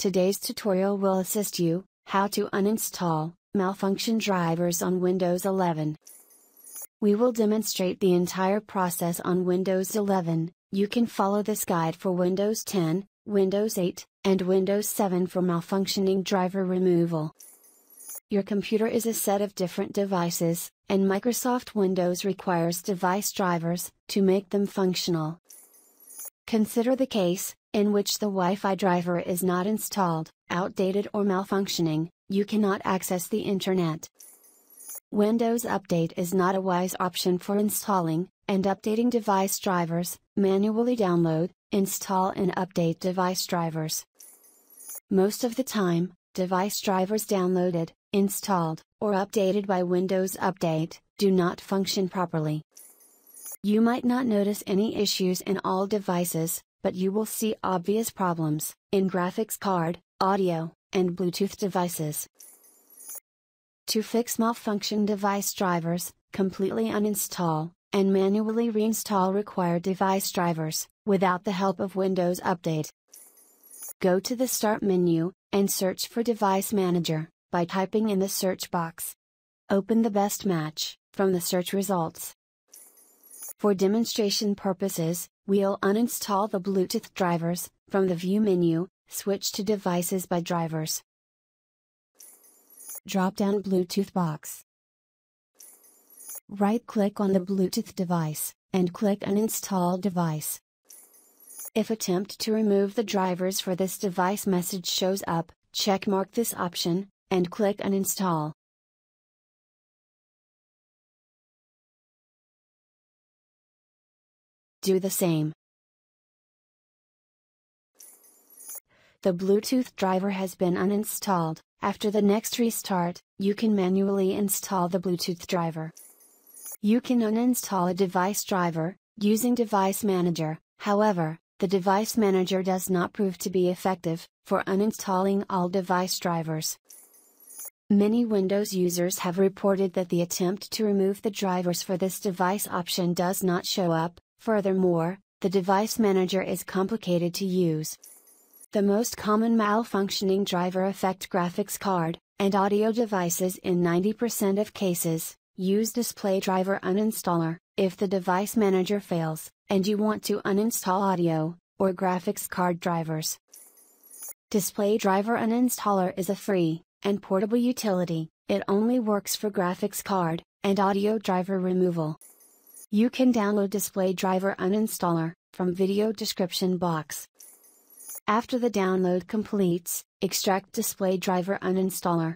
Today's tutorial will assist you how to uninstall malfunction drivers on Windows 11. We will demonstrate the entire process on Windows 11. You can follow this guide for Windows 10, Windows 8, and Windows 7 for malfunctioning driver removal. Your computer is a set of different devices, and Microsoft Windows requires device drivers to make them functional. Consider the case in which the Wi-Fi driver is not installed, outdated or malfunctioning. You cannot access the internet. Windows Update is not a wise option for installing and updating device drivers. Manually download, install and update device drivers. Most of the time, device drivers downloaded, installed, or updated by Windows Update do not function properly. You might not notice any issues in all devices, but you will see obvious problems in graphics card, audio, and Bluetooth devices. To fix malfunction device drivers, completely uninstall and manually reinstall required device drivers without the help of Windows Update. Go to the Start menu and search for Device Manager by typing in the search box. Open the best match from the search results. For demonstration purposes, we'll uninstall the Bluetooth drivers. From the View menu, switch to Devices by Drivers. Drop down Bluetooth box. Right-click on the Bluetooth device, and click Uninstall Device. If attempt to remove the drivers for this device message shows up, checkmark this option, and click Uninstall. Do the same. The Bluetooth driver has been uninstalled. After the next restart, you can manually install the Bluetooth driver. You can uninstall a device driver using Device Manager. However, the Device Manager does not prove to be effective for uninstalling all device drivers. Many Windows users have reported that the attempt to remove the drivers for this device option does not show up. Furthermore, the Device Manager is complicated to use. The most common malfunctioning driver affect graphics card and audio devices in 90% of cases. Use Display Driver Uninstaller if the Device Manager fails, and you want to uninstall audio or graphics card drivers. Display Driver Uninstaller is a free and portable utility. It only works for graphics card and audio driver removal. You can download Display Driver Uninstaller from video description box. After the download completes, extract Display Driver Uninstaller.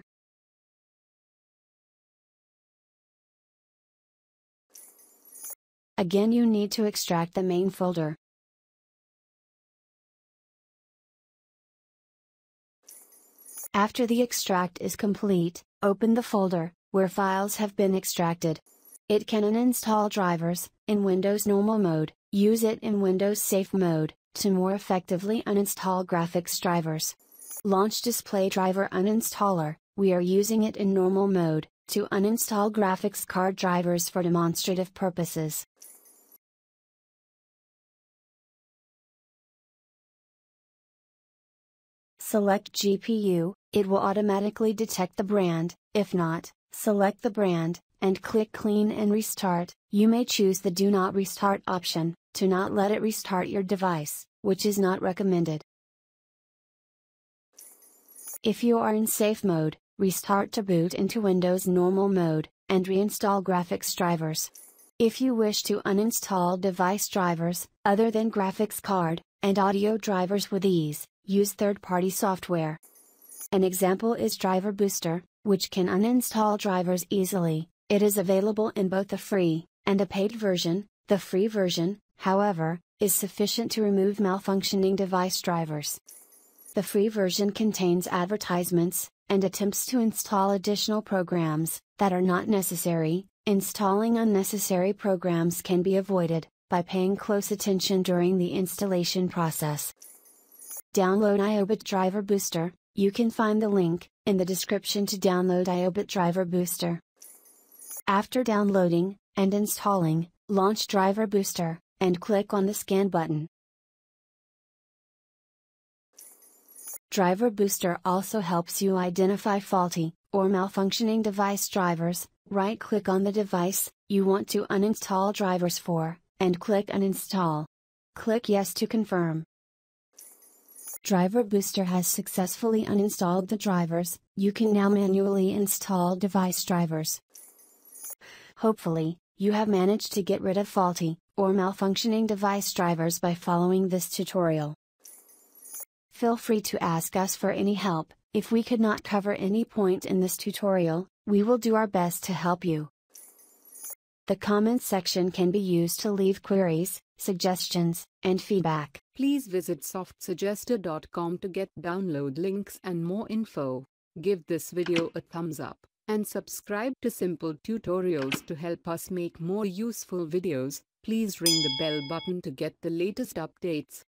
Again, you need to extract the main folder. After the extract is complete, open the folder where files have been extracted. It can uninstall drivers in Windows Normal mode. Use it in Windows Safe mode to more effectively uninstall graphics drivers. Launch Display Driver Uninstaller. We are using it in normal mode to uninstall graphics card drivers for demonstrative purposes. Select GPU, it will automatically detect the brand. If not, select the brand, and click Clean and Restart. You may choose the Do Not Restart option, to not let it restart your device, which is not recommended. If you are in Safe mode, restart to boot into Windows Normal mode, and reinstall graphics drivers. If you wish to uninstall device drivers, other than graphics card and audio drivers with ease, use third-party software. An example is Driver Booster, which can uninstall drivers easily. It is available in both a free and a paid version. The free version, however, is sufficient to remove malfunctioning device drivers. The free version contains advertisements and attempts to install additional programs that are not necessary. Installing unnecessary programs can be avoided by paying close attention during the installation process. Download iObit Driver Booster. You can find the link in the description to download iObit Driver Booster. After downloading and installing, launch Driver Booster and click on the Scan button. Driver Booster also helps you identify faulty or malfunctioning device drivers. Right-click on the device you want to uninstall drivers for, and click Uninstall. Click Yes to confirm. Driver Booster has successfully uninstalled the drivers. You can now manually install device drivers. Hopefully, you have managed to get rid of faulty or malfunctioning device drivers by following this tutorial. Feel free to ask us for any help. If we could not cover any point in this tutorial, we will do our best to help you. The comments section can be used to leave queries, suggestions, and feedback. Please visit softsuggester.com to get download links and more info. Give this video a thumbs up, and subscribe to Simple Tutorials to help us make more useful videos. Please ring the bell button to get the latest updates.